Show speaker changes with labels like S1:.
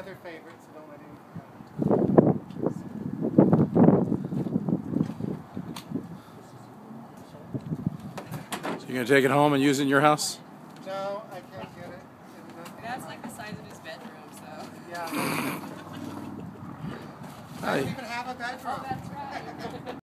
S1: other favorite, so don't let him forget.
S2: So you're going to take it home and use it in your house?
S1: No, I can't get it.
S3: That's like the size of his bedroom, so.
S1: Yeah. I don't even have a bedroom.
S3: Oh, that's right.